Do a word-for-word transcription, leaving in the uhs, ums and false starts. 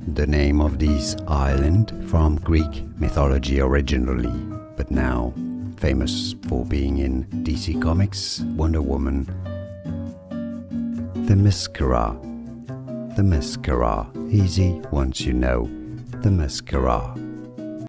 the name of this island from Greek mythology originally, but now famous for being in D C Comics, Wonder Woman. Themyscira. Themyscira. Easy once you know Themyscira.